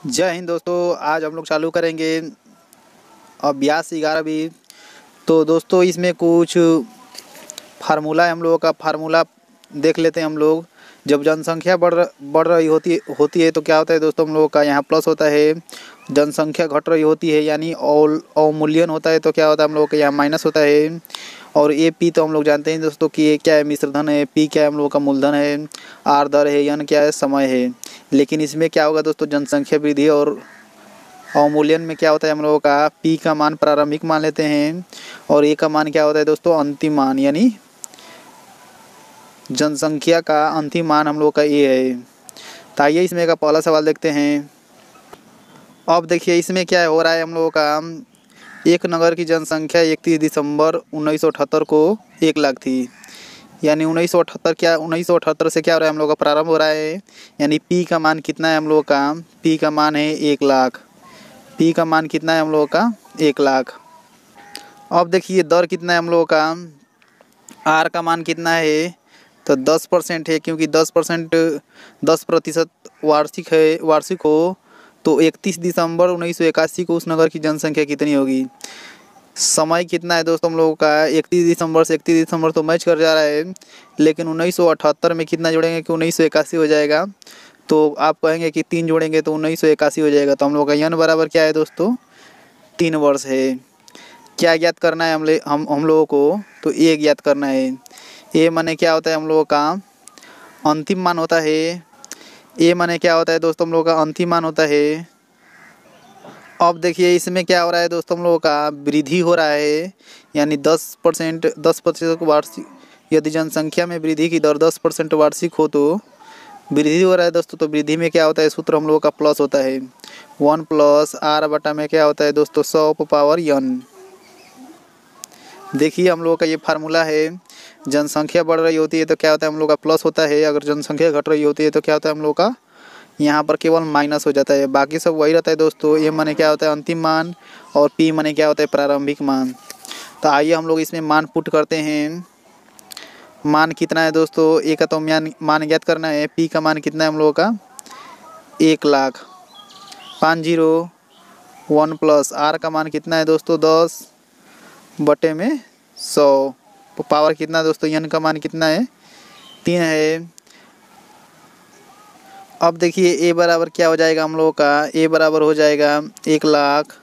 जय हिंद दोस्तों। आज हम लोग चालू करेंगे अभ्यास 11वीं। तो दोस्तों इसमें कुछ फार्मूला है, हम लोगों का फार्मूला देख लेते हैं हम लोग। जब जनसंख्या बढ़ रही होती है तो क्या होता है दोस्तों, हम लोगों का यहाँ प्लस होता है। जनसंख्या घट रही होती है यानी अवमूल्यन होता है तो क्या होता है, हम लोगों के यहाँ माइनस होता है। और ए पी तो हम लोग जानते हैं दोस्तों कि ये क्या है, मिश्रधन है। पी क्या है, हम लोगों का मूलधन है। आर दर है। एन क्या है, समय है। लेकिन इसमें क्या होगा दोस्तों, जनसंख्या वृद्धि और अवमूल्यन में क्या होता है, हम लोगों का पी का मान प्रारंभिक मान लेते हैं और ए का मान क्या होता है दोस्तों, अंतिम मान। यानी जनसंख्या का अंतिम मान हम लोग का ए है। तो आइए इसमें का पहला सवाल देखते हैं। अब देखिए इसमें क्या हो रहा है, हम लोगों का एक नगर की जनसंख्या 31 दिसंबर 1978 को 1 लाख थी। यानी 1978 से क्या हो रहा है, हम लोग का प्रारंभ हो रहा है। यानी पी का मान कितना है, हम लोग का पी का मान है 1 लाख। पी का मान कितना है, हम लोगों का 1 लाख। अब देखिए दर कितना है, हम लोगों का आर का मान कितना है, तो 10% है। क्योंकि 10% वार्षिक हो तो 31 दिसंबर 1981 को उस नगर की जनसंख्या कितनी होगी। समय कितना है दोस्तों, हम लोगों का 31 दिसंबर से 31 दिसंबर तो मैच कर जा रहा है। लेकिन 1978 में कितना जोड़ेंगे कि 1981 हो जाएगा। तो आप कहेंगे कि 3 जोड़ेंगे तो 1981 हो जाएगा। तो हम लोग का यन बराबर क्या है दोस्तों, 3 वर्ष है। क्या ज्ञात करना है हम लोगों को, तो ए ज्ञात करना है। ए माने क्या होता है, हम लोगों का अंतिम मान होता है। ए माने क्या होता है दोस्तों, हम लोगों का अंतिम मान होता है। अब देखिए इसमें क्या हो रहा है दोस्तों, हम लोगों का वृद्धि हो रहा है। यानी 10% वार्षिक, यदि जनसंख्या में वृद्धि की दर 10% वार्षिक हो तो वृद्धि हो रहा है दोस्तों। तो वृद्धि में क्या होता है, सूत्र हम लोगों का प्लस होता है। 1 + r/, में क्या होता है दोस्तों, 100⁻n। देखिए हम लोगों का ये फार्मूला है। जनसंख्या बढ़ रही होती है तो क्या होता है, हम लोग का प्लस होता है। अगर जनसंख्या घट रही होती है तो क्या होता है, हम लोग का यहाँ पर केवल माइनस हो जाता है। बाकी सब वही रहता है दोस्तों। ए माने क्या होता है, अंतिम मान। और पी माने क्या होता है, प्रारंभिक मान। तो आइए हम लोग इसमें मान पुट करते हैं। मान कितना है दोस्तों, ए का तो मान ज्ञात करना है। पी का मान कितना है, हम लोगों का 1 लाख। 50 1 + आर का मान कितना है दोस्तों, 10/100। पावर कितना है दोस्तों, एन का मान कितना है, 3 है। अब देखिए ए बराबर क्या हो जाएगा, हम लोगों का ए बराबर हो जाएगा 1 लाख।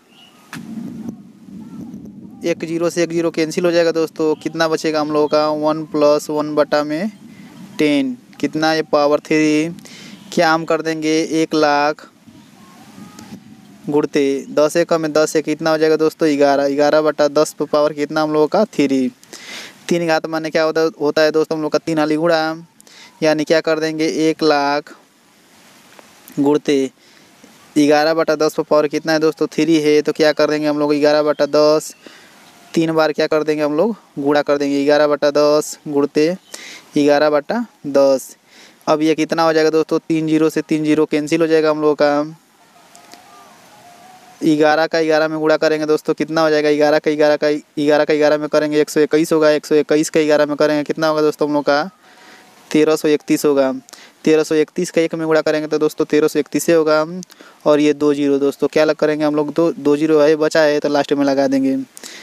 1 0 से 1 0 कैंसिल हो जाएगा दोस्तों। कितना बचेगा हम लोगों का, 1 + 1/10। कितना, ये पावर 3। क्या हम कर देंगे, 1 लाख गुणते 10 एकम में 10 है, कितना हो जाएगा दोस्तों, 11। 11/10 पर पावर कितना, हम लोगों का 3। 3 घात माने क्या होता है दोस्तों, हम लोग का 3 हाली गुणा। यानी क्या कर देंगे, 1 लाख गुणते 11/10 पर पावर कितना है दोस्तों, 3 है। तो क्या कर देंगे हम लोग, 11/10 3 बार क्या कर देंगे, हम लोग गुणा कर देंगे। 11/10 गुणते 11/10। अब ये कितना हो जाएगा दोस्तों, 3 0 से 3 0 कैंसिल हो जाएगा हम लोग का। 11 का 11 में गुणा करेंगे दोस्तों, कितना हो जाएगा, 11 में करेंगे 121 होगा। 121 का 11 में करेंगे कितना होगा दोस्तों, हम लोग का 1331 होगा। 1331 का 1 में गुणा करेंगे तो दोस्तों 1331 होगा। और ये 2 0 दोस्तों क्या लग करेंगे हम लोग, 2 0 है बचा है तो लास्ट में लगा देंगे।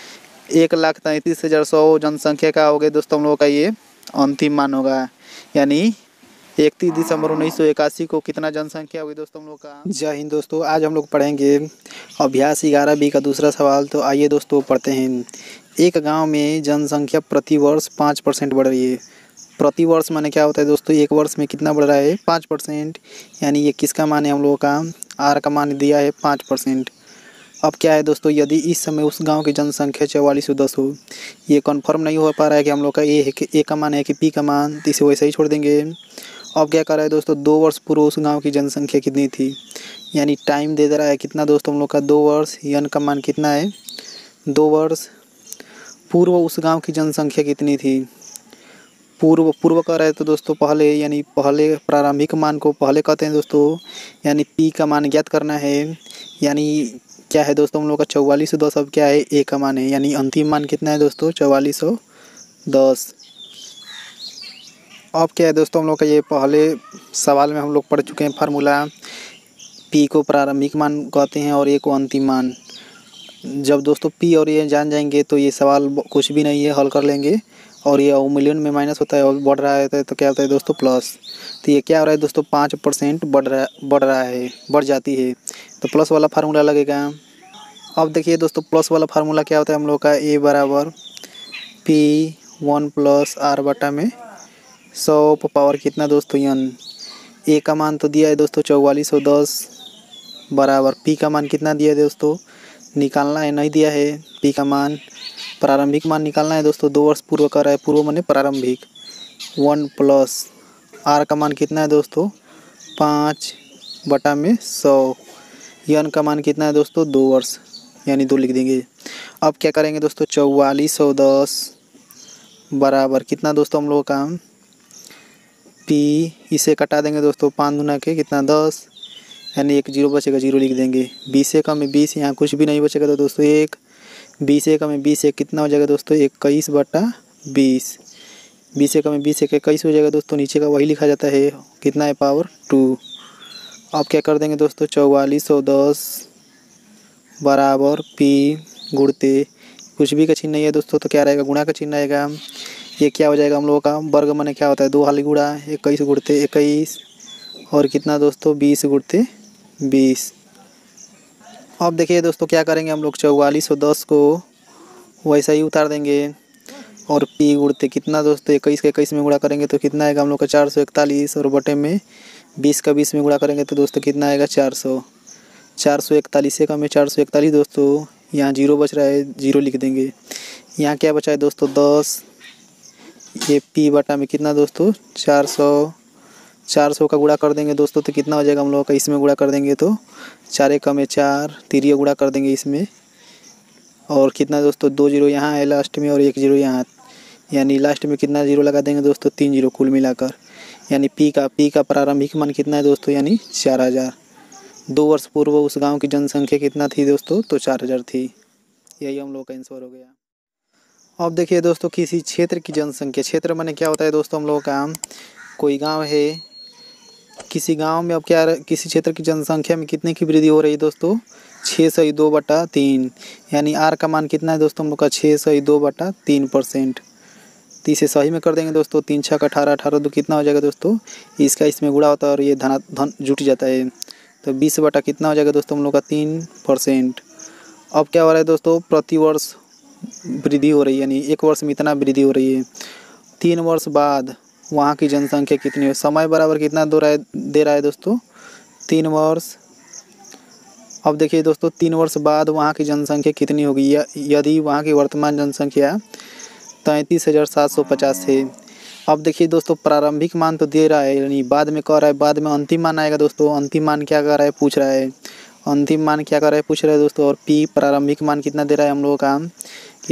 1,33,100 जनसंख्या का हो गया दोस्तों, हम लोगों का ये अंतिम मान होगा। यानी 31 दिसंबर 1981 को कितना जनसंख्या होगी दोस्तों, हम लोग का। जय हिंद दोस्तों। आज हम लोग पढ़ेंगे अभ्यास 11B का दूसरा सवाल। तो आइए दोस्तों पढ़ते हैं। एक गांव में जनसंख्या प्रति वर्ष 5% बढ़ रही है। प्रति वर्ष माने क्या होता है दोस्तों, एक वर्ष में कितना बढ़ रहा है, 5%। यानी ये किसका मान है, हम लोगों का आर का मान दिया है 5%। अब क्या है दोस्तों, यदि इस समय उस गांव की जनसंख्या 4410 हो। ये कन्फर्म नहीं हो पा रहा है कि हम लोग का ए है कि ए का मान है कि पी का मान, तो इसे वैसे ही छोड़ देंगे। अब क्या कर रहा है दोस्तों, 2 वर्ष पूर्व उस गांव की जनसंख्या कितनी थी। यानी टाइम दे रहा है कितना दोस्तों, हम लोग का 2 वर्ष। एन का मान कितना है, 2 वर्ष पूर्व उस गांव की जनसंख्या कितनी थी। पूर्व कर रहे हैं तो दोस्तों पहले, यानी पहले प्रारंभिक मान को पहले कहते हैं दोस्तों। यानी पी का मान ज्ञात करना है। यानी क्या है दोस्तों, हम लोग का 4410। अब क्या है, ए का मान है। यानी अंतिम मान कितना है दोस्तों, 4410। अब क्या है दोस्तों, हम लोग का ये पहले सवाल में हम लोग पढ़ चुके हैं फार्मूला। पी को प्रारंभिक मान कहते हैं और ए को अंतिम मान। जब दोस्तों पी और ए जान जाएंगे तो ये सवाल कुछ भी नहीं है, हल कर लेंगे। और ये अवमूल्यन में माइनस होता है और बढ़ रहा है तो क्या होता है दोस्तों प्लस। तो ये क्या हो रहा है दोस्तों 5% बढ़ रहा है, बढ़ जाती है, तो प्लस वाला फार्मूला लगेगा। अब देखिए दोस्तों प्लस वाला फार्मूला क्या होता है हम लोग का, ए बराबर पी 1 प्लस आर बटा में 100 पावर कितना दोस्तों n। ए का मान तो दिया है दोस्तों 4410 बराबर पी का मान कितना दिया है दोस्तों, निकालना है, नहीं दिया है। पी का मान प्रारंभिक मान निकालना है दोस्तों, 2 वर्ष पूर्व का रहा है, पूर्व माने प्रारंभिक। 1 प्लस आर का मान कितना है दोस्तों 5 बटा में 100। n का मान कितना है दोस्तों 2 वर्ष, यानी 2 लिख देंगे। अब क्या करेंगे दोस्तों 4410 बराबर कितना दोस्तों हम लोग का पी, इसे कटा देंगे दोस्तों 5 दूना के कितना 10, यानी एक जीरो बचेगा, जीरो लिख देंगे। 20 से कम है 20, यहाँ कुछ भी नहीं बचेगा तो दोस्तों 1। 20 से कम है 20, एक कितना हो जाएगा दोस्तों 21 बटा 20। 20 से कम है 20, 21 हो जाएगा दोस्तों, नीचे का वही लिखा जाता है, कितना है पावर 2। अब क्या कर देंगे दोस्तों 4410 बराबर पी गुणते कुछ भी का चिन्ह नहीं है दोस्तों, तो क्या रहेगा गुणा का चिन्ह आएगा। ये क्या हो जाएगा हम लोगों का वर्ग माने क्या होता है 2 हाली गुणा, 21 गुणते 21 और कितना दोस्तों 20 गुणते 20। अब देखिए दोस्तों क्या करेंगे हम लोग 4410 को वैसा ही उतार देंगे और पी गुणते कितना दोस्तों 21 के 21 में गुणा करेंगे तो कितना आएगा हम लोग का 441 और बटे में 20 का 20 में गुणा करेंगे तो दोस्तों कितना आएगा 400। 441 से कम है 441 दोस्तों, यहाँ जीरो बच रहा है, जीरो लिख देंगे। यहाँ क्या बचा है दोस्तों 10, ये पी बटा में कितना दोस्तों 400 का गुणा कर देंगे दोस्तों तो कितना हो जाएगा हम लोग का, इसमें गुणा कर देंगे तो 4 एक कम है 4, तिरिया गुणा कर देंगे इसमें और कितना दोस्तों 2 जीरो यहाँ है लास्ट में और 1 जीरो यहाँ, यानी लास्ट में कितना जीरो लगा देंगे दोस्तों 3 जीरो कुल मिलाकर, यानी पी का प्रारंभिक मान कितना है दोस्तों यानी 4000। 2 वर्ष पूर्व उस गांव की जनसंख्या कितना थी दोस्तों तो 4000 थी। यही हम लोग का आंसर हो गया। अब देखिए दोस्तों किसी क्षेत्र की जनसंख्या, क्षेत्र माने क्या होता है दोस्तों हम लोग का, कोई गांव है, किसी गांव में अब क्या किसी क्षेत्र की जनसंख्या में कितने की वृद्धि हो रही है दोस्तों 602/3, यानी आर का मान कितना है दोस्तों हम लोग का 602/3%। तो इसे सही में कर देंगे दोस्तों, 3 छक 18, 18 दो कितना हो जाएगा दोस्तों, इसका इसमें गुणा होता है और ये धन जुट जाता है तो 20 बटा कितना हो जाएगा दोस्तों हम लोग का 3%। अब क्या हो रहा है दोस्तों प्रति वर्ष वृद्धि हो रही है, यानी 1 वर्ष में इतना वृद्धि हो रही है। 3 वर्ष बाद वहाँ की जनसंख्या कितनी है, समय बराबर कितना दे रहा है दोस्तों 3 वर्ष। अब देखिए दोस्तों 3 वर्ष बाद वहाँ की जनसंख्या कितनी होगी, यदि वहाँ की वर्तमान जनसंख्या 33,750 है। अब देखिए दोस्तों प्रारंभिक मान तो दे रहा है, यानी बाद में कह रहा है, बाद में अंतिम मान आएगा दोस्तों। अंतिम मान क्या कर रहा है पूछ रहा है, अंतिम मान क्या कर रहा है पूछ रहा है दोस्तों। और पी प्रारंभिक मान कितना दे रहा है हम लोगों का कि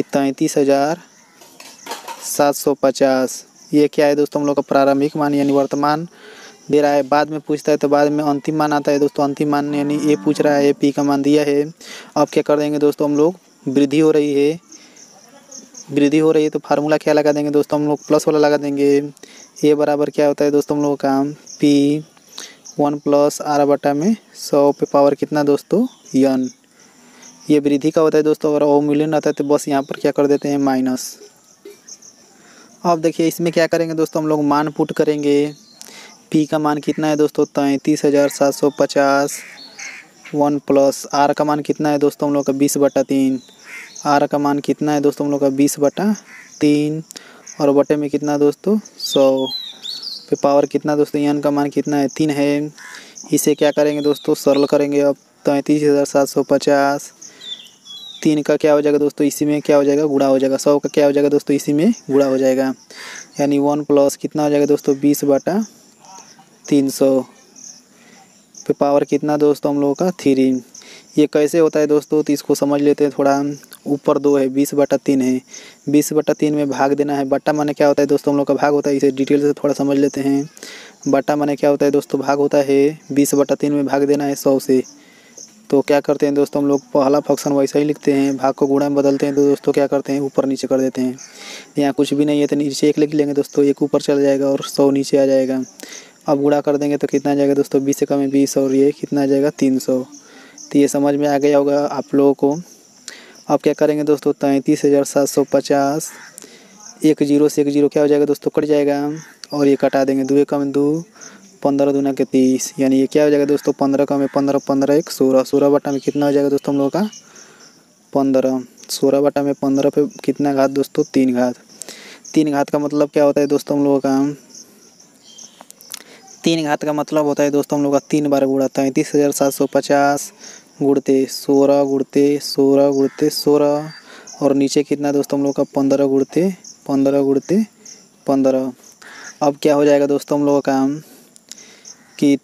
33,750। ये क्या है दोस्तों हम लोग का प्रारंभिक मान यानी वर्तमान दे रहा है। बाद में पूछता है तो बाद में अंतिम मान आता है दोस्तों, अंतिम मान यानी ए पूछ रहा है, पी का मान दिया है। अब क्या कर देंगे दोस्तों हम लोग, वृद्धि हो रही है तो फार्मूला क्या लगा देंगे दोस्तों हम लोग, प्लस वाला लगा देंगे। ए बराबर क्या होता है दोस्तों हम लोग का पी 1 प्लस आर बटा में 100 पे पावर कितना दोस्तों n। ये वृद्धि का होता है दोस्तों, अगर अवमूल्यन आता है तो बस यहाँ पर क्या कर देते हैं माइनस। अब देखिए इसमें क्या करेंगे दोस्तों हम लोग मान पुट करेंगे। पी का मान कितना है दोस्तों 33,750, 1 प्लस आर का मान कितना है दोस्तों हम लोग का 20/3, आर का मान कितना है दोस्तों हम लोग का 20/3 और बटे में कितना दोस्तों 100 पे पावर कितना दोस्तों n का मान कितना है 3 है। इसे क्या करेंगे दोस्तों सरल करेंगे। अब 33,750 3 का क्या हो जाएगा दोस्तों, इसी में क्या हो जाएगा गुणा हो जाएगा। 100 का क्या हो जाएगा दोस्तों, इसी में गुणा हो जाएगा, यानी 1 प्लस कितना हो जाएगा दोस्तों 20/300 पे पावर कितना दोस्तों हम लोगों का 3। ये कैसे होता है दोस्तों, तो इसको समझ लेते हैं थोड़ा। ऊपर 2 है 20/3 है, 20/3 में भाग देना है। बट्टा माने क्या होता है दोस्तों हम लोग का भाग होता है, इसे डिटेल से थोड़ा समझ लेते हैं। बट्टा माने क्या होता है दोस्तों, भाग होता है 20/3 में भाग देना है 100 से। तो क्या करते हैं दोस्तों हम लोग पहला फंक्शन वैसा ही लिखते हैं, भाग को गुणा में बदलते हैं तो दोस्तों क्या करते हैं ऊपर नीचे कर देते हैं। यहाँ कुछ भी नहीं है तो नीचे 1 लिख लेंगे दोस्तों, 1 ऊपर चला जाएगा और 100 नीचे आ जाएगा। अब गुणा कर देंगे तो कितना आ जाएगा दोस्तों, 20 से कम है 20 और ये कितना आ जाएगा 300। तो ये समझ में आ गया होगा आप लोगों को। अब क्या करेंगे दोस्तों, 33,750, एक जीरो से एक जीरो क्या हो जाएगा दोस्तों, कट जाएगा और ये कटा देंगे। 2 कम 2, 15 दूना के 30, यानी ये क्या हो जाएगा दोस्तों, 15 कम है 15, 15 एक 16, 16 बटा में कितना हो जाएगा दोस्तों हम लोगों का 15, 16 बटा में 15 पे कितना घात दोस्तों, 3 घात। 3 घात का मतलब क्या होता है दोस्तों हम लोगों का, 3 घात का मतलब होता है दोस्तों हम लोग का 3 बार गुणा। 33,750 गुणते 16 गुणते 16 गुणते 16 और नीचे कितना दोस्तों हम लोग का 15 गुणते 15 गुणते 15। अब क्या हो जाएगा दोस्तों हम लोगों का कि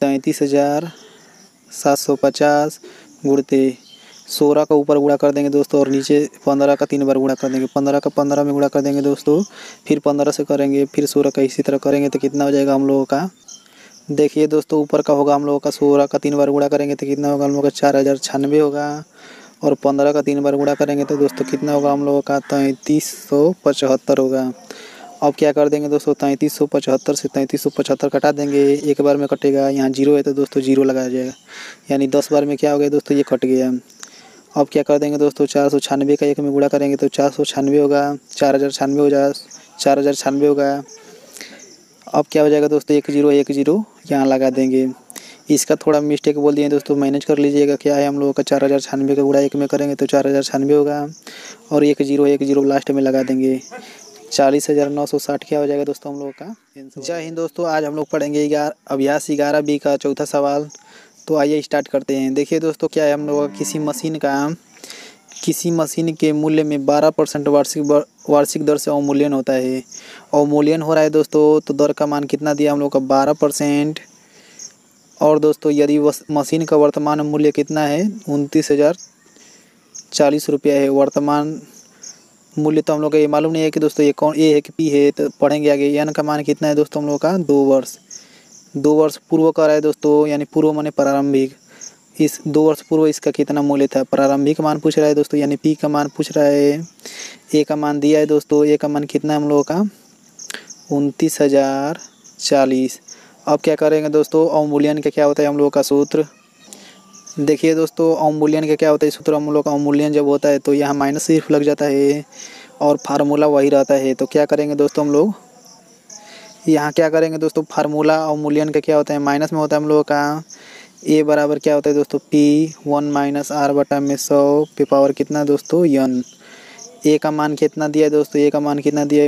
33,750 गुणते 16 का ऊपर गुणा कर देंगे दोस्तों और नीचे 15 का 3 बार गुणा कर देंगे। 15 का 15 में गुणा कर देंगे दोस्तों, फिर 15 से करेंगे, फिर 16 का इसी तरह करेंगे तो कितना हो जाएगा हम लोगों का, देखिए दोस्तों ऊपर का होगा हम लोगों का 16 का 3 बार गुणा करेंगे तो कितना होगा हम लोगों का 4096 होगा और 15 का 3 बार गुणा करेंगे तो दोस्तों कितना होगा हम लोगों का 3375 होगा। अब क्या कर देंगे दोस्तों, 3375 से 3375 कटा देंगे, एक बार में कटेगा, यहाँ जीरो है तो दोस्तों जीरो लगाया जाएगा, यानी 10 बार में क्या हो गया दोस्तों, ये कट गया। अब क्या कर देंगे दोस्तों, 496 का 1 में गुणा करेंगे तो 496 होगा, 4096 हो जाएगा, 4096 होगा। अब क्या हो जाएगा दोस्तों, 1 0 यहाँ लगा देंगे। इसका थोड़ा मिस्टेक बोल दिए दोस्तों, मैनेज कर लीजिएगा। क्या है हम लोगों का 4096 का गुणा 1 में करेंगे तो 4096 होगा और 1 0 लास्ट में लगा देंगे। 40,960 क्या हो जाएगा दोस्तों हम लोगों का। जय हिंद दोस्तों, आज हम लोग पढ़ेंगे अभ्यास 11B का चौथा सवाल। तो आइए स्टार्ट करते हैं। देखिए दोस्तों क्या है हम लोगों का, किसी मशीन के मूल्य में 12% वार्षिक दर से अवमूल्यन होता है। अवमूल्यन हो रहा है दोस्तों, तो दर का मान कितना दिया हम लोग का 12%। और दोस्तों यदि मशीन का वर्तमान मूल्य कितना है 29,040 रुपया है। वर्तमान मूल्य तो हम लोग का ये मालूम नहीं है कि दोस्तों ये कौन ए है कि पी है, तो पढ़ेंगे आगे। एन का मान कितना है दोस्तों हम लोग का 2 वर्ष पूर्व का रहा है दोस्तों, यानी पूर्व माने प्रारंभिक। इस 2 वर्ष पूर्व इसका कितना मूल्य था, प्रारंभिक मान पूछ रहा है दोस्तों, यानी पी का मान पूछ रहा है। ए का मान दिया है दोस्तों, ए का मान कितना है हम लोगों का 29,040। अब क्या करेंगे दोस्तों, अवमूल्यन का क्या होता है हम लोगों का सूत्र। देखिए दोस्तों अवमूल्यन का क्या होता है सूत्र, हम लोग का अवमूल्यन जब होता है तो यहाँ माइनस सिर्फ लग जाता है और फार्मूला वही रहता है। तो क्या करेंगे दोस्तों हम लोग यहाँ क्या करेंगे दोस्तों, फार्मूला अवमूल्यन का क्या होता है, माइनस में होता है हम लोगों का। ए बराबर क्या होता है दोस्तों, P1 - R बटा में 100 पे पावर कितना दोस्तों n। ए का मान कितना दिया है दोस्तों, ए का मान कितना दिया है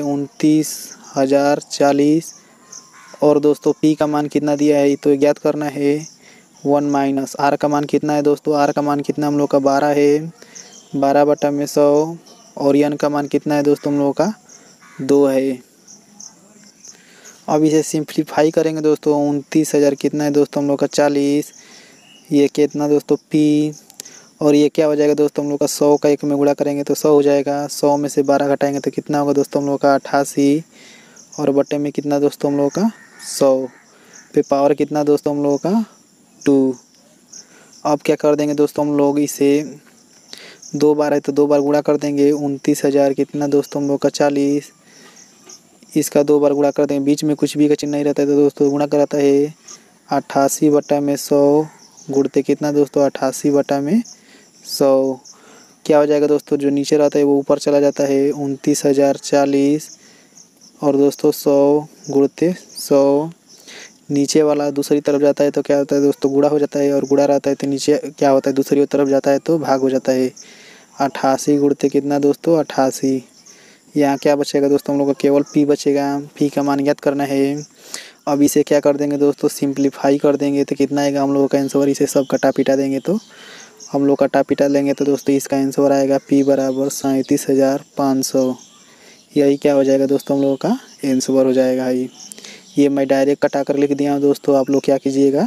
29,040 और दोस्तों पी का मान कितना दिया है तो ज्ञात करना है 1 - आर का मान कितना है दोस्तों, आर का मान कितना हम लोग का 12 है, 12 बटा में 100 और एन का मान कितना है दोस्तों हम लोग का 2 है। अब इसे सिंप्लीफाई करेंगे दोस्तों, 29,000 कितना है दोस्तों हम लोग का 40, ये कितना दोस्तों पी और ये क्या हो जाएगा दोस्तों हम लोग का 100 का 1 में गुणा करेंगे तो 100 हो जाएगा। 100 में से 12 घटाएंगे तो कितना होगा दोस्तों हम लोग का 88 और बटे में कितना दोस्तों हम लोग का 100 पे पावर कितना दोस्तों हम लोगों का 2। अब क्या कर देंगे दोस्तों हम लोग, इसे 2 बार है तो 2 बार गुणा कर देंगे। 29,000 कितना दोस्तों हम लोग का 40, इसका 2 बार गुणा कर देंगे, बीच में कुछ भी का चिन्ह नहीं रहता है तो दोस्तों गुणा कराता है 88 बटा में 100 गुणते कितना दोस्तों 88 बटा में 100 क्या हो जाएगा दोस्तों, जो नीचे रहता है वो ऊपर चला जाता है 29,040 और दोस्तों 100 गुणते 100 नीचे वाला दूसरी तरफ जाता है तो क्या होता है दोस्तों गुणा हो जाता है और गुणा रहता है तो नीचे क्या होता है दूसरी तरफ जाता है तो भाग हो जाता है। 88 गुणते कितना दोस्तों 88, यहाँ क्या बचेगा दोस्तों हम लोग का केवल पी बचेगा। पी का मान ज्ञात करना है। अब इसे क्या कर देंगे दोस्तों, सिंप्लीफाई कर देंगे तो कितना आएगा हम लोगों का आंसर, इसे सब कटा पिटा देंगे तो हम लोग कटा पिटा लेंगे तो दोस्तों इसका आंसर आएगा पी बराबर 37,500। यही क्या हो जाएगा दोस्तों हम लोगों का आंसर हो जाएगा। ये मैं डायरेक्ट कटा कर लिख दिया हूँ दोस्तों, आप लोग क्या कीजिएगा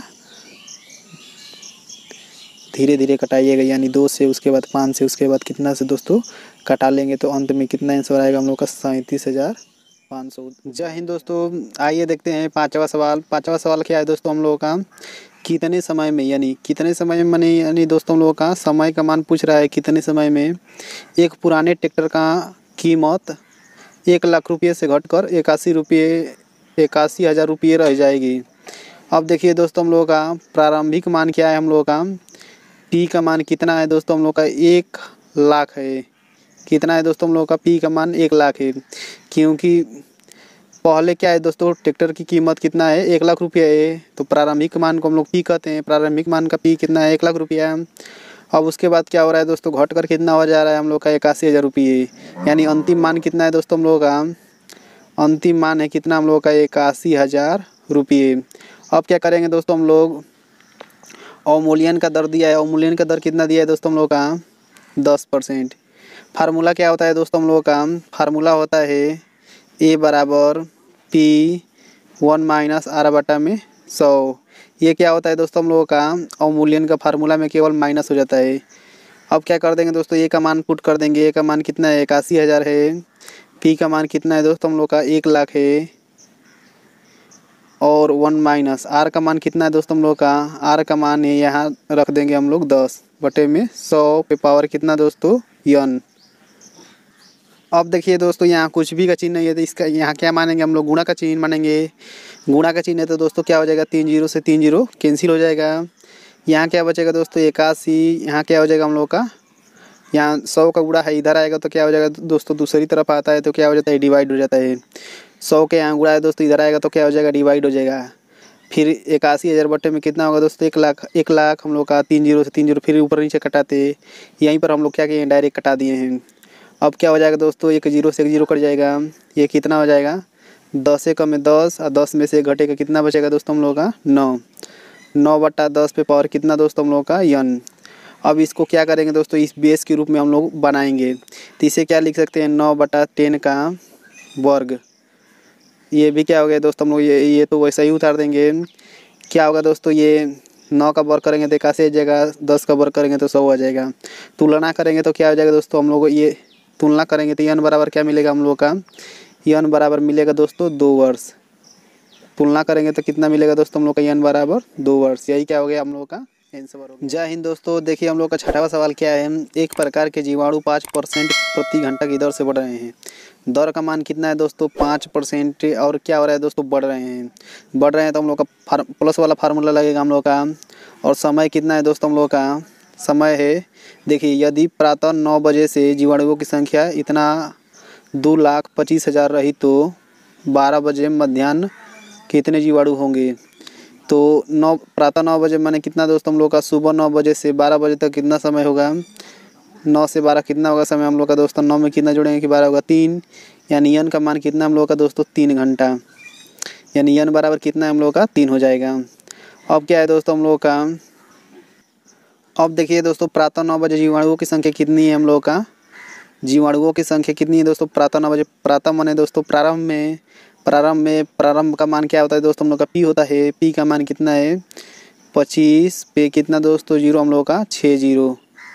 धीरे धीरे कटाइएगा, यानी 2 से उसके बाद 5 से उसके बाद कितना से दोस्तों कटा लेंगे तो अंत में कितना आंसर आएगा हम लोग का 37,500। जय हिंद दोस्तों, आइए देखते हैं 5वां सवाल। 5वां सवाल क्या है दोस्तों हम लोगों का, कितने समय में, यानी कितने समय में माने यानी दोस्तों हम लोगों का समय का मान पूछ रहा है। कितने समय में एक पुराने ट्रैक्टर का कीमत 1 लाख रुपये से घटकर 81,000 रुपये रह जाएगी। अब देखिए दोस्तों हम लोगों का प्रारंभिक मान क्या है, हम लोगों का पी का मान कितना है दोस्तों, हम लोग का 1,00,000 है। कितना है दोस्तों हम लोग का पी का मान 1,00,000 है, क्योंकि पहले क्या है दोस्तों ट्रैक्टर की कीमत कितना है 1,00,000 रुपया है, तो प्रारंभिक मान को हम लोग पी कहते हैं। प्रारंभिक मान का पी कितना है 1,00,000 रुपया। अब उसके बाद क्या हो रहा है दोस्तों, घट कर कितना हो जा रहा है हम लोग का 81,000 रुपये, यानी अंतिम मान कितना है दोस्तों हम लोग का, अंतिम मान है कितना हम लोग का 81,000 रुपये। अब क्या करेंगे दोस्तों, हम लोग अवमूल्यन का दर दिया है, अवमूल्यन का दर कितना दिया है दोस्तों हम लोग का 10%। फार्मूला क्या होता है दोस्तों हम लोग का, फार्मूला होता है ए बराबर P1-R/100। ये क्या होता है दोस्तों हम लोगों का अवमूल्यन का फार्मूला में केवल माइनस हो जाता है। अब क्या कर देंगे दोस्तों, ए का मान पुट कर देंगे। ए का मान कितना है 81,000 है। पी का मान कितना है दोस्तों हम लोग का 1,00,000 है, और 1 माइनस आर का मान कितना है दोस्तों हम लोग का, आर का मान है यहाँ रख देंगे हम लोग 10/100 पे पावर कितना दोस्तों n। अब देखिए दोस्तों यहाँ कुछ भी का चिन्ह नहीं है, तो इसका यहाँ क्या मानेंगे हम लोग, गुणा का चिन्ह मानेंगे। गुणा का चिन्ह है तो दोस्तों क्या हो जाएगा, 3 0 से 3 0 कैंसिल हो जाएगा। यहाँ क्या बचेगा दोस्तों 81। यहाँ क्या हो जाएगा हम लोग का, यहाँ 100 का गुणा है इधर आएगा तो क्या हो जाएगा दोस्तों, दूसरी तरफ आता है तो क्या हो जाता है डिवाइड हो जाता है। 100 के यहाँ गुणा है दोस्तों इधर आएगा तो क्या हो जाएगा डिवाइड हो जाएगा। फिर 81,000 बटे में कितना होगा दोस्तों 1,00,000। 1,00,000 हम लोग का 3 0 से 3 0 फिर ऊपर नीचे कटाते, यहीं पर हम लोग क्या किए डायरेक्ट कटा दिए हैं। अब क्या हो जाएगा दोस्तों, 1 0 से 1 0 कट जाएगा। ये कितना हो जाएगा 10 एकम में 10, और 10 में से घटेगा कितना बचेगा दोस्तों हम लोग का 9। 9/10 पे पावर कितना दोस्तों हम लोग का n। अब इसको क्या करेंगे दोस्तों, इस बेस के रूप में हम लोग बनाएंगे, तो इसे क्या लिख सकते हैं 9/10 का वर्ग। ये भी क्या हो गया दोस्तों हम लोग, ये तो वैसा ही उतार देंगे। क्या होगा दोस्तों, ये 9 का वर्ग करेंगे तो 81 आ जाएगा, 10 का वर्ग करेंगे तो 100 आ जाएगा। तुलना करेंगे तो क्या हो जाएगा दोस्तों, हम लोग ये तुलना करेंगे तो n बराबर क्या मिलेगा हम लोग का, n बराबर मिलेगा दोस्तों 2 वर्ष। तुलना करेंगे तो कितना मिलेगा दोस्तों हम लोग का n बराबर 2 वर्ष। यही क्या हो गया हम लोग का आंसर हो गया। जय हिंद दोस्तों। देखिए हम लोग का 6वां सवाल क्या है, एक प्रकार के जीवाणु 5% प्रति घंटा की दर से बढ़ रहे हैं। दर का मान कितना है दोस्तों 5%, और क्या हो रहा है दोस्तों बढ़ रहे हैं। बढ़ रहे हैं तो हम लोग का प्लस वाला फार्मूला लगेगा हम लोग का। और समय कितना है दोस्तों हम लोग का, समय है देखिए, यदि प्रातः 9 बजे से जीवाणुओं की संख्या इतना 2,25,000 रही तो 12 बजे मध्याह्न कितने जीवाणु होंगे। तो प्रातः 9 बजे माने कितना दोस्तों हम लोग का, सुबह 9 बजे से 12 बजे तक कितना समय होगा, 9 से 12 कितना होगा समय हम लोग का दोस्तों, 9 में कितना जोड़ेंगे कि 12 होगा 3, यानी n का मान कितना हम लोग का दोस्तों 3 घंटा, यानी n बराबर कितना है हम लोग का 3 हो जाएगा। अब क्या है दोस्तों हम लोग का, अब देखिए दोस्तों प्रातः 9 बजे जीवाणुओं की संख्या कितनी है हम लोग का, जीवाणुओं की संख्या कितनी है दोस्तों प्रातः 9 बजे। प्रातः माने दोस्तों प्रारंभ का मान क्या होता है दोस्तों हम लोग का पी होता है। पी का मान कितना है 25 पे कितना दोस्तों 0 हम लोग का 6 0।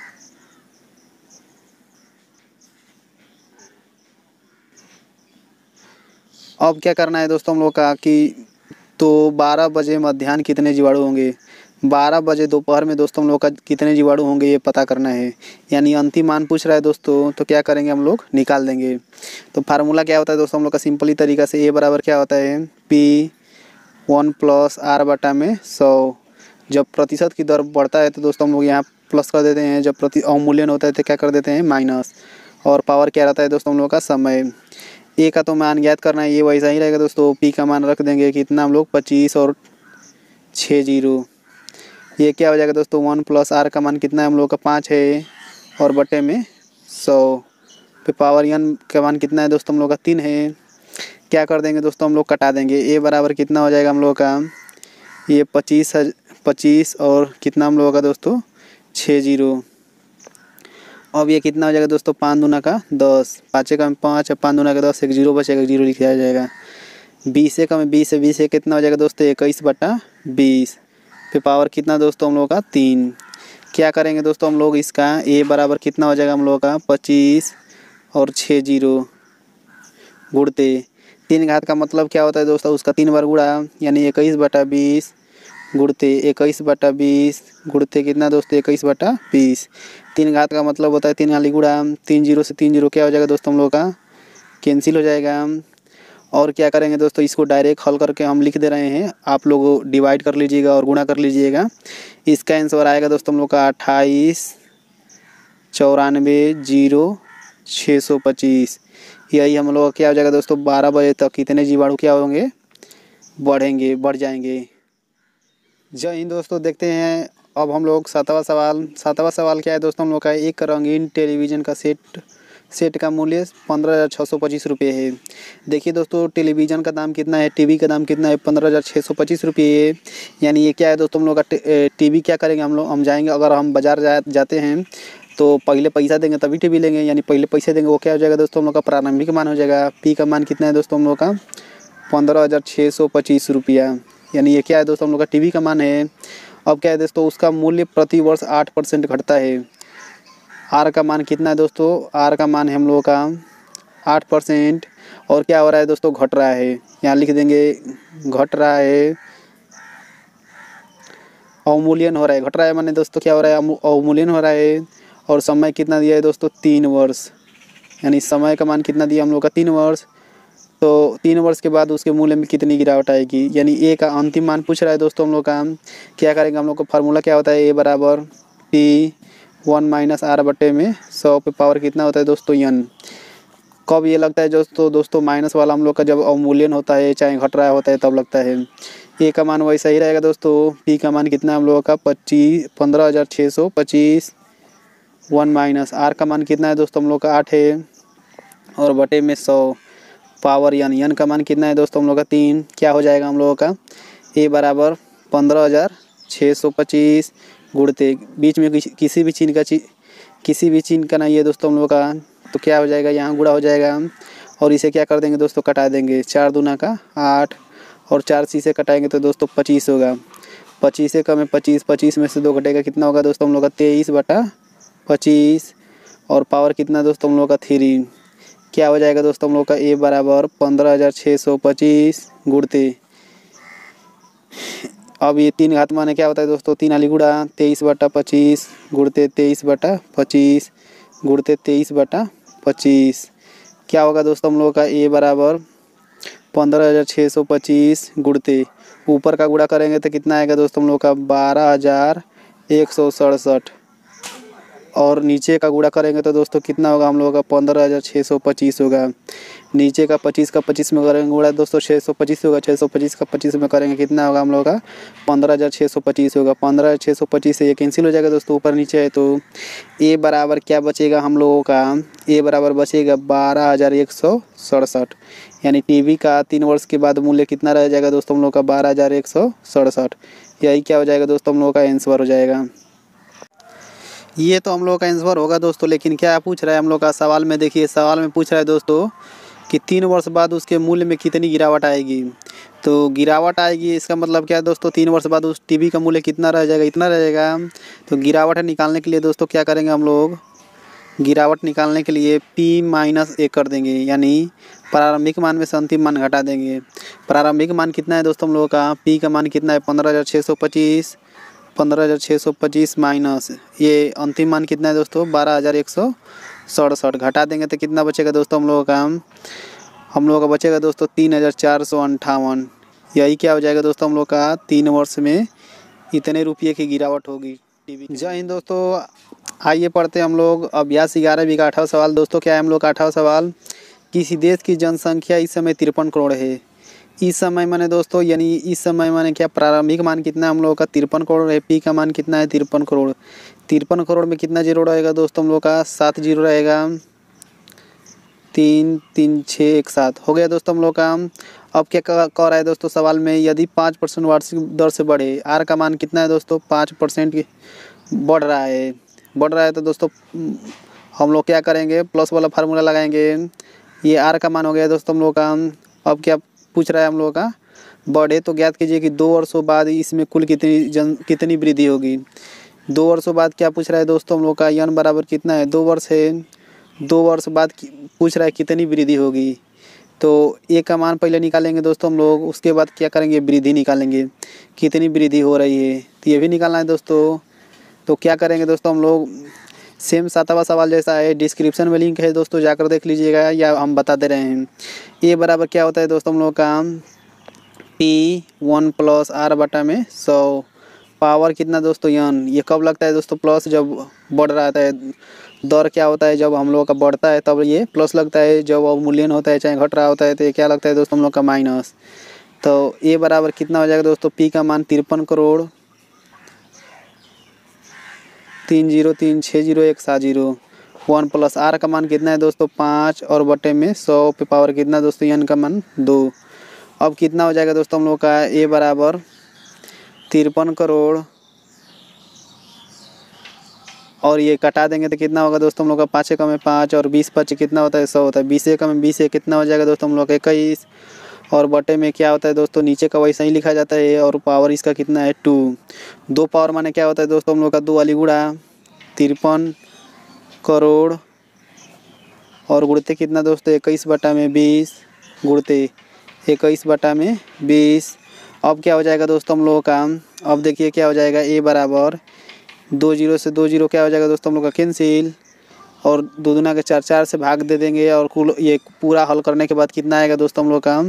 अब क्या करना है दोस्तों हम लोग का कि तो 12 बजे मध्याह्न कितने जीवाणु होंगे, 12 बजे दोपहर में दोस्तों हम लोग का कितने जीवाणु होंगे ये पता करना है। यानी अंतिम मान पूछ रहा है दोस्तों, तो क्या करेंगे हम लोग निकाल देंगे। तो फार्मूला क्या होता है दोस्तों हम लोग का, सिंपली तरीका से ए बराबर क्या होता है P1 + R/100। जब प्रतिशत की दर बढ़ता है तो दोस्तों हम लोग यहाँ प्लस कर देते हैं, जब अवमूल्यन होता है तो क्या कर देते हैं माइनस। और पावर क्या रहता है दोस्तों हम लोग का समय। ए का तो मान ज्ञात करना है, ये वैसा ही रहेगा दोस्तों। पी का मान रख देंगे कितना हम लोग 25 और 6 0। ये क्या हो जाएगा दोस्तों 1 + R का मान कितना है हम लोग का 5 है, और बटे में 100 पे पावर n का मान कितना है दोस्तों हम लोग का 3 है। क्या कर देंगे दोस्तों हम लोग कटा देंगे। ए बराबर कितना हो जाएगा हम लोग का, ये 25 और कितना हम लोगों का दोस्तों 6 0। अब ये कितना हो जाएगा दोस्तों 5 दूना का 10, 5 का 5 और 5 दूना का 10, एक 0 बचेगा, 0 लिखा जाएगा। 20 का 20 है, 20 से कितना हो जाएगा दोस्तों 21/20 पे पावर कितना दोस्तों हम लोग का 3। क्या करेंगे दोस्तों हम लोग इसका, ए बराबर कितना हो जाएगा हम लोग का 25 और 6 0 गुणते 3 घात का मतलब क्या होता है दोस्तों, उसका 3 बार गुणा, यानी 21/20 गुणते 21/20 गुणते कितना दोस्तों 21/20। 3 घात का मतलब होता है 3 गाली गुणा, 3 0 से 3 0 क्या हो जाएगा दोस्तों हम लोग का कैंसिल हो जाएगा। और क्या करेंगे दोस्तों, इसको डायरेक्ट हल करके हम लिख दे रहे हैं, आप लोग डिवाइड कर लीजिएगा और गुणा कर लीजिएगा। इसका आंसर आएगा दोस्तों हम लोग का 28,94,0,625। यही हम लोग का क्या हो जाएगा दोस्तों, 12 बजे तक कितने जीवाणु क्या होंगे, बढ़ जाएंगे। जय हिंद दोस्तों। देखते हैं अब हम लोग सातवां सवाल क्या है दोस्तों, हम लोग का एक रंगीन टेलीविज़न का सेट का मूल्य 15,625 रुपये है। देखिए दोस्तों, टेलीविज़न का दाम कितना है, टीवी का दाम कितना है, 15,625 रुपये। यानी ये क्या है दोस्तों, हम लोग का टीवी क्या करेंगे हम जाएंगे, अगर हम बाज़ार जाते हैं तो पहले पैसा देंगे तभी टीवी लेंगे, यानी पहले पैसे देंगे, वो क्या हो जाएगा दोस्तों, हम लोग का प्रारंभिक मान हो जाएगा। पी का मान कितना है दोस्तों, हम लोग का 15,625 रुपया। यानी ये क्या है दोस्तों, हम लोग का टीवी का मान है। अब क्या है दोस्तों, उसका मूल्य प्रति वर्ष 8% घटता है। आर का मान कितना है दोस्तों, आर का मान है हम लोगों का 8%। और क्या हो रहा है दोस्तों, घट रहा है, यहाँ लिख देंगे घट रहा है, अवमूल्यन हो रहा है। घट रहा है माने दोस्तों क्या हो रहा है, अवमूल्यन हो रहा है। और समय कितना दिया है दोस्तों, 3 वर्ष। यानी समय का मान कितना दिया हम लोग का, 3 वर्ष। तो 3 वर्ष के बाद उसके मूल्य में कितनी गिरावट आएगी, यानी ए का अंतिम मान पूछ रहा है दोस्तों हम लोग का। क्या करेंगे हम लोग का, फार्मूला क्या होता है, ए बराबर P1 - R बटे में 100 पे पावर कितना होता है दोस्तों, n। कब ये लगता है दोस्तों माइनस वाला हम लोग का, जब अवमूल्यन होता है चाहे घट रहा होता है तब लगता है। ए का मान वैसा ही रहेगा दोस्तों। पी का मान कितना हम लोगों का 15,625। 1 - R का मान कितना है दोस्तों हम लोग का 8 है, और बटे में 100 पावर n का मान कितना है दोस्तों हम लोग का 3। क्या हो जाएगा हम लोगों का, ए बराबर 15,625 गुणते बीच में किसी भी चिन्ह का नहीं है दोस्तों हम लोग का, तो क्या हो जाएगा, यहाँ गुणा हो जाएगा। और इसे क्या कर देंगे दोस्तों, कटा देंगे। 4 दूना का 8 और 4 से कटाएंगे तो दोस्तों 25 होगा। 25 से कम है 25, 25 में से 2 घटेगा, कितना होगा दोस्तों हम लोग का 23/25। और पावर कितना दोस्तों हम लोग का 3। क्या हो जाएगा दोस्तों हम लोग का, ए बराबर 15,625 गुणते। अब ये 3 घात माने क्या होता है दोस्तों, 3 आली गुणा 23/25 गुणते 23/25 गुणते 23/25। क्या होगा दोस्तों हम लोग का, ए बराबर 15,625 गुणते ऊपर का गुणा करेंगे तो कितना आएगा दोस्तों हम लोग का 12,167। और नीचे का गुणा करेंगे तो दोस्तों कितना होगा हम लोगों का 15,625 होगा। नीचे का 25 का 25 में करेंगे गुणा दोस्तों 625 होगा। 625 का 25 में करेंगे कितना होगा हम लोगों का 15,625 होगा। 15,625 से ये कैंसिल हो जाएगा दोस्तों, ऊपर नीचे है तो ए बराबर क्या बचेगा हम लोगों का, ए बराबर बचेगा 12,167। यानी टीवी का 3 वर्ष के बाद मूल्य कितना रह जाएगा दोस्तों हम लोग का 12,167। यही क्या हो जाएगा दोस्तों हम लोगों का आंसर हो जाएगा। ये तो हम लोग का आंसर होगा दोस्तों, लेकिन क्या पूछ रहा है हम लोग का सवाल में, देखिए सवाल में पूछ रहा है दोस्तों कि 3 वर्ष बाद उसके मूल्य में कितनी गिरावट आएगी। तो गिरावट आएगी इसका मतलब क्या है दोस्तों, 3 वर्ष बाद उस टीवी का मूल्य कितना रह जाएगा, इतना रह जाएगा। तो गिरावट निकालने के लिए दोस्तों क्या करेंगे हम लोग, गिरावट निकालने के लिए P-1 कर देंगे, यानी प्रारंभिक मान में से अंतिम मान घटा देंगे। प्रारंभिक मान कितना है दोस्तों हम लोगों का, P का मान कितना है 15,625। 15,625 माइनस ये अंतिम मान कितना है दोस्तों 12,167। घटा देंगे तो कितना बचेगा दोस्तों हम लोगों का बचेगा दोस्तों 3,458। यही क्या हो जाएगा दोस्तों हम लोग का 3 वर्ष में इतने रुपये की गिरावट होगी टीवी। जय हिंद दोस्तों, आइए पढ़ते हैं हम लोग अभ्यास 11 का 8वां सवाल। दोस्तों क्या है हम लोग का 8वां सवाल, किसी देश की जनसंख्या इस समय 53 करोड़ है। इस समय माने दोस्तों, यानी इस समय माने क्या, प्रारंभिक मान कितना है हम लोगों का 53 करोड़ है। पी का मान कितना है 53 करोड़। 53 करोड़ में कितना जीरो रहेगा दोस्तों हम लोग का 7 जीरो रहेगा। 3 3 6 1 7 हो गया दोस्तों हम लोग का। अब क्या कह रहा है दोस्तों सवाल में, यदि 5% वार्षिक दर से बढ़े, आर का मान कितना है दोस्तों 5% बढ़ रहा है तो दोस्तों हम लोग क्या करेंगे, प्लस वाला फार्मूला लगाएंगे। ये आर का मान हो गया दोस्तों हम लोग का। अब क्या पूछ रहा है हम लोगों का, बढ़े तो ज्ञात कीजिए कि 2 वर्षों बाद इसमें कुल कितनी वृद्धि होगी। 2 वर्षों बाद क्या पूछ रहा है दोस्तों हम लोग का, n बराबर कितना है 2 वर्ष है। 2 वर्ष बाद पूछ रहा है कितनी वृद्धि होगी। तो ए का मान पहले निकालेंगे दोस्तों हम लोग, उसके बाद क्या करेंगे वृद्धि निकालेंगे, कितनी वृद्धि हो रही है तो ये भी निकालना है दोस्तों। तो क्या करेंगे दोस्तों हम लोग, सेम 7वां सवाल जैसा है, डिस्क्रिप्शन में लिंक है दोस्तों, जाकर देख लीजिएगा या हम बता दे रहे हैं। ए बराबर क्या होता है दोस्तों हम लोग का P1 प्लस R बटा में 100 पावर कितना दोस्तों n। ये कब लगता है दोस्तों प्लस, जब बढ़ रहा है। दर क्या होता है जब हम लोग का बढ़ता है तब ये प्लस लगता है, जब अवमूल्यन होता है चाहे घट रहा होता है तो ये क्या लगता है दोस्तों हम लोग का माइनस। तो ए बराबर कितना हो जाएगा दोस्तों, P का मान 53 करोड़ 30360170 1 प्लस R का मान कितना है दोस्तों 5 और बटे में 100 पे पावर कितना दोस्तों n का मान 2। अब कितना हो जाएगा दोस्तों हम लोग का ए बराबर 53 करोड़ और ये कटा देंगे तो कितना होगा दोस्तों हम लोग का 5 एकम में 5 और 20 5 कितना होता है 100 होता है। 20 एकम में 20 है कितना हो जाएगा दोस्तों हम लोग का 21 और बटे में क्या होता है दोस्तों नीचे का वैसा ही लिखा जाता है और पावर इसका कितना है 2। 2 पावर माने क्या होता है दोस्तों हम लोग का 2 वाली गुणा 53 करोड़ और गुणते कितना दोस्तों 21 बटा में 20 गुणते 21 बटा में 20। अब क्या हो जाएगा दोस्तों हम लोगों का, अब देखिए क्या हो जाएगा ए बराबर 2 जीरो से 2 जीरो क्या हो जाएगा दोस्तों हम लोग का कैंसिल और 2 दूना के 4 4 से भाग दे देंगे और कुल ये पूरा हल करने के बाद कितना आएगा दोस्तों हम लोग का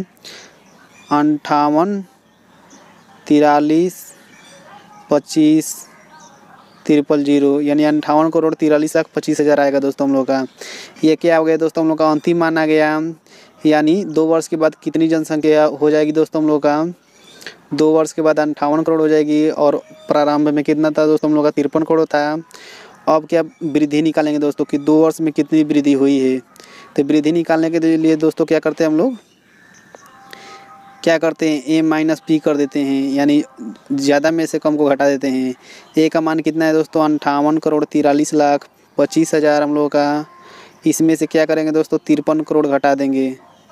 58 43 25 000 यानी 58 करोड़ 43 लाख 25 हज़ार आएगा दोस्तों हम लोग का। ये क्या हो गया दोस्तों हम लोग का अंतिम मान आ गया, यानी 2 वर्ष के बाद कितनी जनसंख्या हो जाएगी दोस्तों हम लोग का 2 वर्ष के बाद 58 करोड़ हो जाएगी और प्रारंभ में कितना था दोस्तों हम लोग का 53 करोड़ था। अब क्या वृद्धि निकालेंगे दोस्तों कि 2 वर्ष में कितनी वृद्धि हुई है। तो वृद्धि निकालने के लिए दोस्तों क्या करते हैं हम लोग, क्या करते हैं ए माइनस पी कर देते हैं, यानी ज़्यादा में से कम को घटा देते हैं। ए का मान कितना है दोस्तों 58 करोड़ 43 लाख 25 हज़ार हम लोग का, इसमें से क्या करेंगे दोस्तों 53 करोड़ घटा देंगे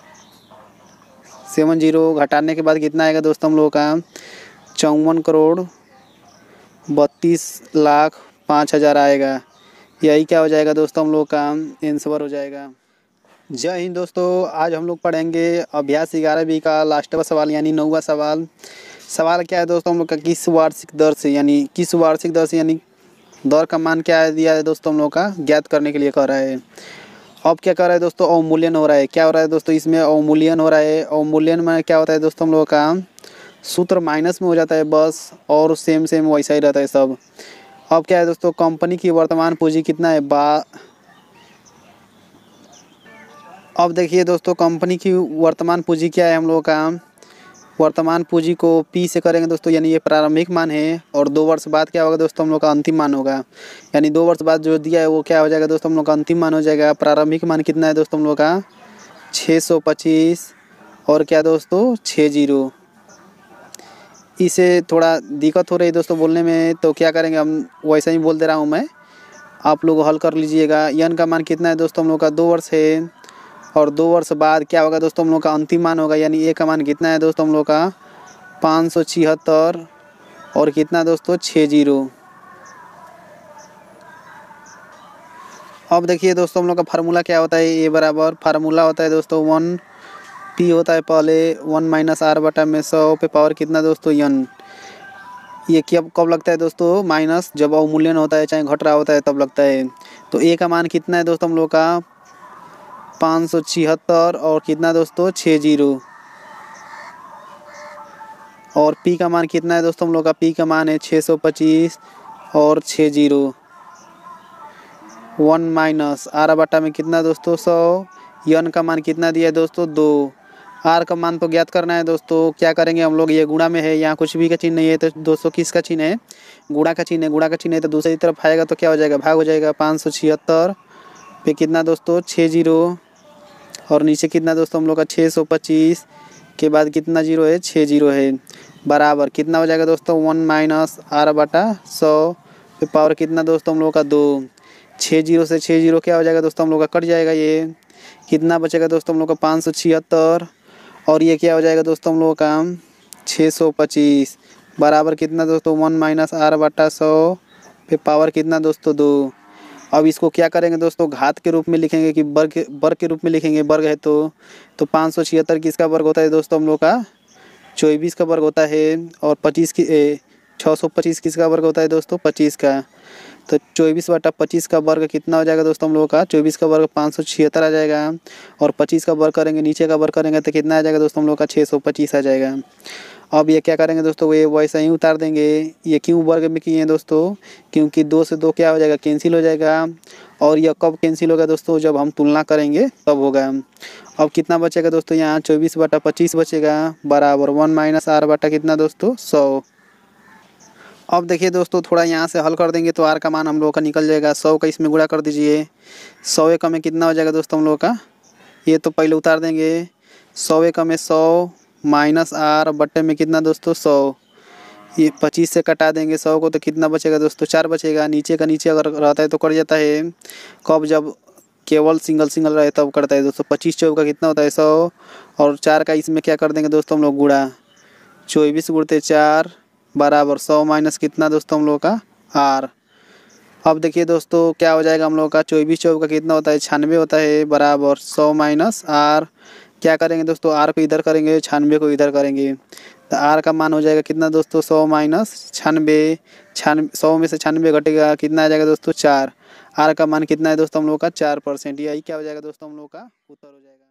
70 घटाने के बाद कितना आएगा दोस्तों हम लोगों का 54 करोड़ 32 लाख 5 हज़ार आएगा। यही क्या हो जाएगा दोस्तों हम लोग का आंसर हो जाएगा। जय हिंद दोस्तों, आज हम लोग पढ़ेंगे अभ्यास 11वीं का लास्टवा सवाल यानी 9वां सवाल। सवाल क्या है दोस्तों हम लोग का किस वार्षिक दर से यानी दर का मान क्या दिया है दोस्तों हम लोग का ज्ञात करने के लिए कह रहा है। अब क्या कर रहा है दोस्तों अवमूल्यन हो रहा है। क्या हो रहा है दोस्तों इसमें अवमूल्यन हो रहा है। अवमूल्यन में क्या होता है दोस्तों हम लोग का सूत्र माइनस में हो जाता है बस, और सेम वैसा ही रहता है सब। अब क्या है दोस्तों कंपनी की वर्तमान पूंजी कितना है अब देखिए दोस्तों कंपनी की वर्तमान पूंजी क्या है हम लोगों का, वर्तमान पूंजी को P से करेंगे दोस्तों, यानी ये प्रारंभिक मान है और 2 वर्ष बाद क्या होगा दोस्तों हम लोग का अंतिम मान होगा। यानी 2 वर्ष बाद जो दिया है वो क्या हो जाएगा दोस्तों हम लोग का अंतिम मान हो जाएगा। प्रारंभिक मान कितना है दोस्तों हम लोग का 625 और क्या दोस्तों 60। इसे थोड़ा दिक्कत हो रही है दोस्तों बोलने में, तो क्या करेंगे हम वैसा ही बोल दे रहा हूँ मैं, आप लोग हल कर लीजिएगा। n का मान कितना है दोस्तों हम लोग का 2 वर्ष है और 2 वर्ष बाद क्या होगा दोस्तों हम लोग का अंतिम मान होगा। यानी ए का मान कितना है दोस्तों हम लोग का 576 और कितना दोस्तों 60। अब देखिए दोस्तों हम लोग का फार्मूला क्या होता है। ए बराबर फार्मूला होता है दोस्तों 1 P होता है पहले 1 माइनस R बटा में 100 पे पावर कितना दोस्तों n। ये कब लगता है दोस्तों माइनस, जब अवमूल्यन होता है चाहे घट रहा होता है तब लगता है। तो ए का मान कितना है दोस्तों हम लोग का 576 और कितना दोस्तों 60 और P का मान कितना है दोस्तों हम लोग का, P का मान है 625 और 60। 1 माइनस R बटा में कितना दोस्तों 100, n का मान कितना दिया है दोस्तों 2। R का मान तो ज्ञात करना है दोस्तों, क्या करेंगे हम लोग, ये गुणा में है यहाँ कुछ भी का चिन्ह नहीं है तो दोस्तों किसका चिन्ह है, गुणा का चिन्ह है। गुणा का चिन्ह है तो दूसरी तरफ आएगा तो क्या हो जाएगा भाग हो जाएगा। 576 पे कितना दोस्तों 60 और नीचे कितना दोस्तों हम लोग का 625 के बाद कितना जीरो है 60 है, बराबर कितना हो जाएगा दोस्तों 1 माइनस R बटा 100 पे पावर कितना दोस्तों हम लोग का 2। 60 से 60 क्या हो जाएगा दोस्तों हम लोग का कट जाएगा, ये कितना बचेगा दोस्तों हम लोग का 576 और ये क्या हो जाएगा दोस्तों हम लोग का 625 बराबर कितना दोस्तों 1 माइनस R बटा 100 पे पावर कितना दोस्तों 2। अब इसको क्या करेंगे दोस्तों घात के रूप में लिखेंगे कि वर्ग के रूप में लिखेंगे। वर्ग है तो 576 किसका वर्ग होता है दोस्तों हम लोग का 24 का वर्ग होता है और 625 किसका वर्ग होता है दोस्तों 25 का। तो 24/25 का वर्ग कितना हो जाएगा दोस्तों हम लोगों का? 24 का वर्ग 576 आ जाएगा, और 25 का वर्ग करेंगे, नीचे का वर्ग करेंगे तो कितना आ जाएगा दोस्तों हम लोग का? 625 आ जाएगा। अब ये क्या करेंगे दोस्तों, ये वैसा ही उतार देंगे। ये क्यों वर्ग में किए हैं दोस्तों? क्योंकि 2 से 2 क्या हो जाएगा? कैंसिल हो जाएगा। और यह कब कैंसिल होगा दोस्तों? जब हम तुलना करेंगे तब होगा। अब कितना बचेगा दोस्तों? यहाँ 24/25 बचेगा, बराबर 1 - r बटा कितना दोस्तों? 100। अब देखिए दोस्तों, थोड़ा यहाँ से हल कर देंगे तो r का मान हम लोगों का निकल जाएगा। 100 का इसमें गुणा कर दीजिए। 100 एकम में कितना हो जाएगा दोस्तों हम लोगों का? ये तो पहले उतार देंगे। 100 एकम में 100 माइनस r बट्टे में कितना दोस्तों? 100। ये 25 से कटा देंगे 100 को, तो कितना बचेगा दोस्तों? 4 बचेगा। नीचे का नीचे अगर रहता है तो कट जाता है। कब? जब केवल सिंगल सिंगल रहे तब करता है दोस्तों। 25 चौक का कितना होता है? 100। और 4 का इसमें क्या कर देंगे दोस्तों हम लोग? गुणा। 24 गुणते 4 बराबर 100 माइनस कितना दोस्तों हम लोग का? r। अब देखिए दोस्तों क्या हो जाएगा हम लोग का? 24 चौक का कितना होता है? 96 होता है, बराबर 100 माइनस r। क्या करेंगे दोस्तों? r को इधर करेंगे, 96 को इधर करेंगे, तो r का मान हो जाएगा कितना दोस्तों? 100 माइनस 96। 100 में से 96 घटेगा, कितना आ जाएगा दोस्तों? 4। r का मान कितना है दोस्तों हम लोग का? 4%। यही क्या हो जाएगा दोस्तों हम लोग का उत्तर हो जाएगा।